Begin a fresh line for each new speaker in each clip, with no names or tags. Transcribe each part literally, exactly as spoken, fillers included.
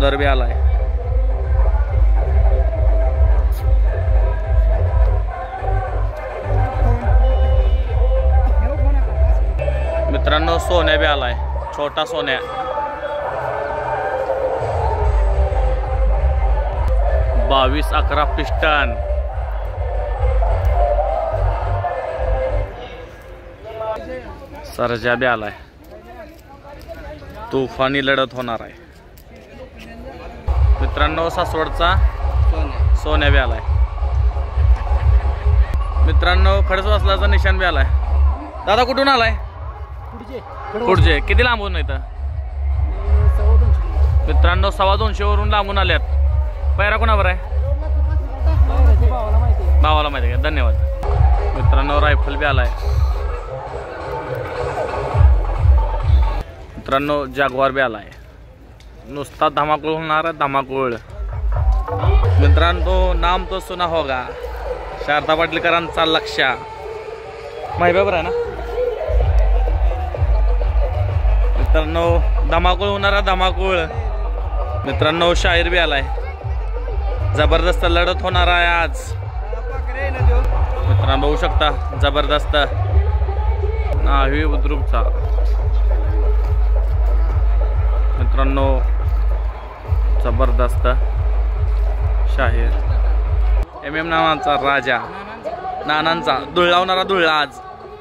सुंदर बी आलाय। मित्रांनो सोन्या बी आलाय, छोटा सोन्या। बावीस अकरा पिस्टन। सरजा बी आलाय। तुफानी लढत होणार आहे मित्रांनो। सासवडचा सोन्या बी आलाय मित्रांनो। खडसवासलाचा निशान बी आलाय। दादा कुठून आलाय? कुठचे? किती लांबून इथं? मित्रांनो सव्वा दोनशे वरून लांबून आल्यात। पैरा कोणावर आहे? भावाला माहिती आहे का? धन्यवाद मित्रांनो। रायफल बी आलाय मित्रांनो। जागवार बी आलाय। नुसता धमाकूळ होणार आहे, धमाकूळ मित्रांनो। नाम तो सुना होगा, शारदा पाटलीकरांचा लक्ष माहिती बरोबर आहे ना मित्रांनो। धमाकूळ होणारा धमाकूळ मित्रांनो। शाहीर बी आलाय। जबरदस्त लढत होणार आहे आज मित्रांनो। बघू शकता जबरदस्त नावी बुद्रुकचा मित्रांनो। जबरदस्त शाहीर एम एम नानांचा राजा, नानांचा धुळलावणारा धुळला आज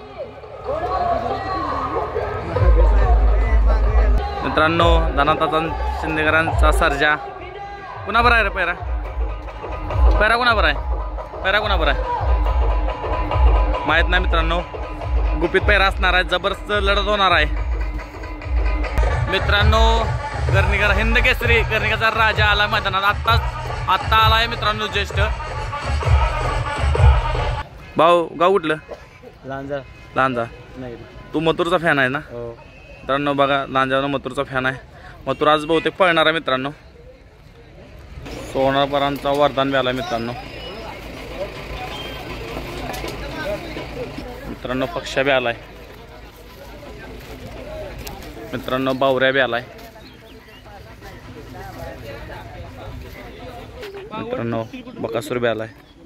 मित्रांनो। धनाताचा शिंदेकरांचा सर्जा। कुणा बरं आहे रे पैरा? पैरा कुणा बरं आहे? पैरा कुणा बरं आहे माहित नाही मित्रांनो। गुपित पैरा असणार आहे, जबरदस्त लढत होणार आहे मित्रांनो। कर्णिकर हिंद केसरी कर्णिकाचा राजा आला मैदानात। आत्ताच आत्ता आलाय मित्रांनो ज्येष्ठ भाऊ। गाव कुठलं?
लांजा।
लांजा
नाही
तू मथुरचा फॅन आहे ना?
हो
मित्रांनो बघा लांजावरनं मथुरचा फॅन आहे। मथुर आज बहुतेक पळणार आहे मित्रांनो। सोनापरांचा वरदान बी आला मित्रांनो। मित्रांनो पक्षा बी आलाय मित्रांनो। बावऱ्या बी आलाय मित्रांनो। बकासूर बी आलाय।